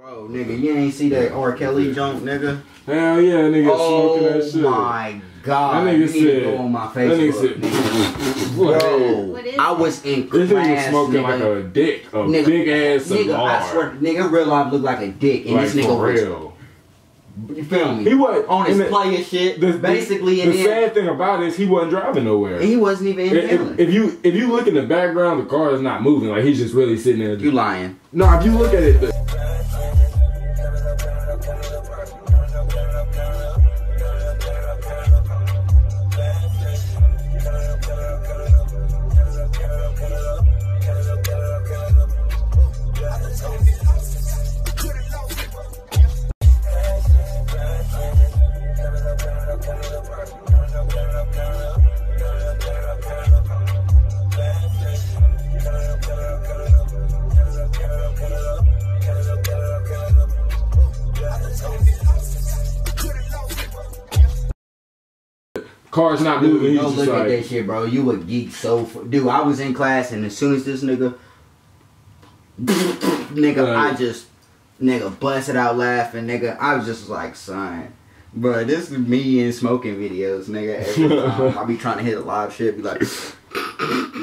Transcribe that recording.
Bro, nigga, you ain't see that R. Kelly junk, nigga? Hell yeah, nigga smoking that shit. Oh my god. That nigga you need to said, go on my Facebook, nigga. Bro, I was in class, this nigga smoking nigga. like a dick, a nigga, big ass cigar. Nigga, I swear, nigga, real life look like a dick, and like, this nigga for real. You feel me? He wasn't on his player shit. Basically, the sad thing about it is he wasn't driving nowhere. He wasn't even in if you look in the background, the car is not moving. Like he's just really sitting there. You lying? No, if you look at it. Car's not moving. Go look at that shit, bro. You a geek so dude. I was in class, and as soon as this nigga, I just busted out laughing, nigga. I was just like, son, bro, this is me in smoking videos, nigga. Every time I be trying to hit a live shit, be like.